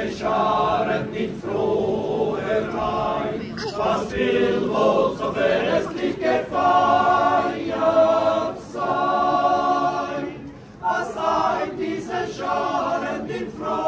diese Scharen in Froherei, was will wohl so festlich gefeiert sein? Was seid diese Scharen in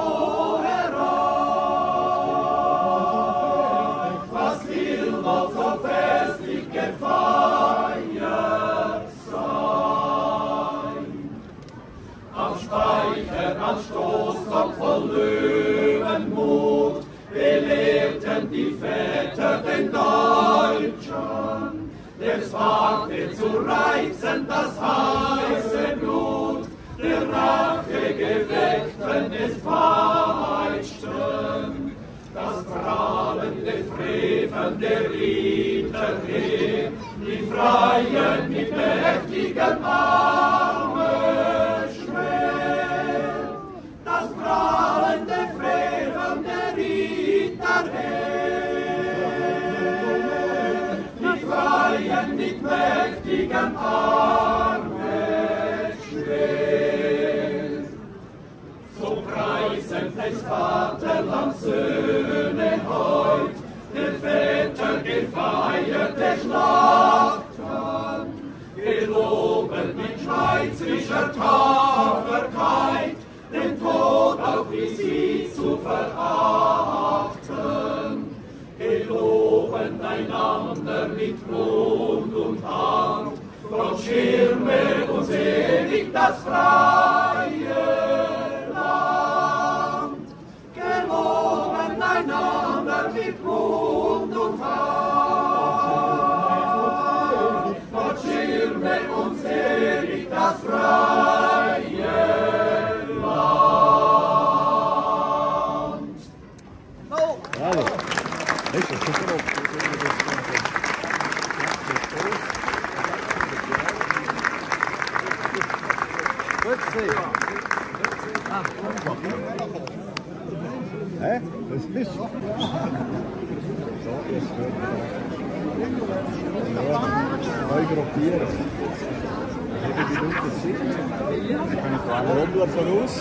Froherei? Was will wohl so festlich gefeiert sein? Am Speicher, am Stoßkopf voll Löwenmut, belehrten die Väter den Deutschen, es wagte zu reizen das heiße Blut, der Rache geweckten es peitschten, das prahlende, frevelnde Ritterheer, die Freien mit mächtigen Armen schwer, das prahlende, frevelnde Ritterheer, die Freien mit mächtigen Armen schwer. So preisen des Vaterlands Söhne heut, der Väter gefeierte Schlachten, geloben mit schweizerischer Tapferkeit, den Tod auch wie sie zu verachten, geloben einander mit Mund und Hand, Gott schirme uns ewig das freie Land, geloben einander mit Mund und Hand, Gott schirme uns ewig das freie Land. Bravo. Eso, super. Hä? Was bist du? So, jetzt wird neu gruppieren. Eine Minute Zeit. Dann kann ich einen Rummler voraus.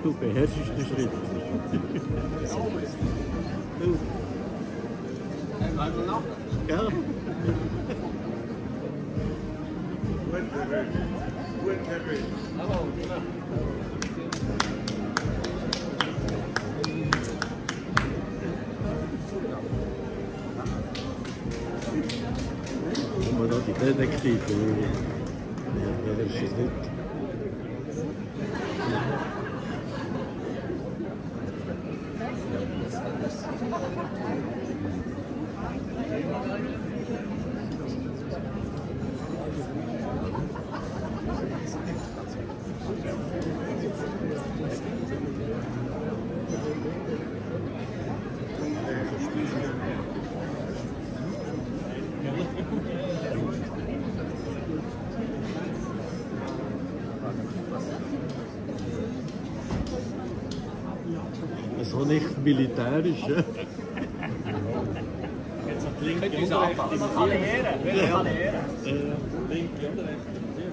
du beherrschst den Schritt. Ja. Aber da die Detektive, wer ist es nicht? So nicht militärisch. Ja? Jetzt noch die linke und rechte. Alle Ehren. Alle Ehren. Linke und rechte.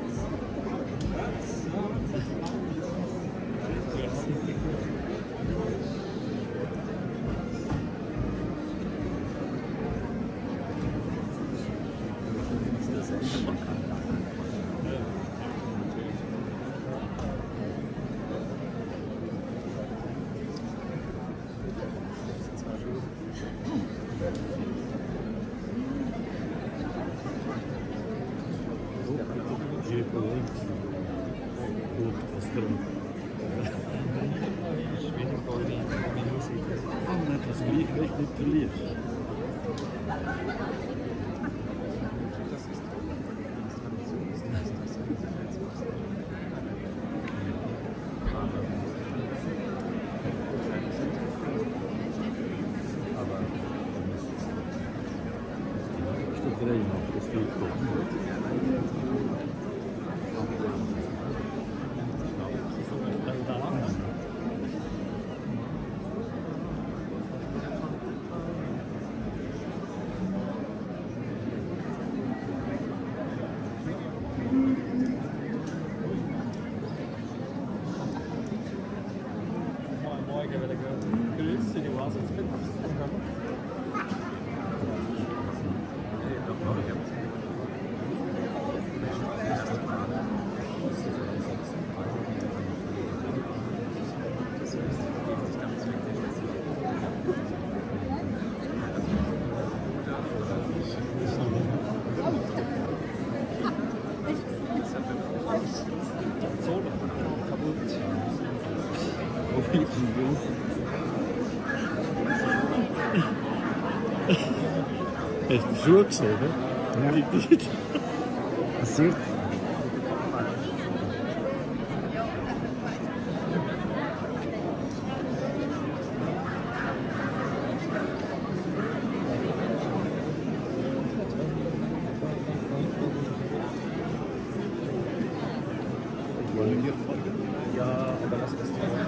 Das Licht nicht verliert. Hast du die Schuhe gesehen? Ja. Passiert. Wollen wir folgen? Ja, aber lass das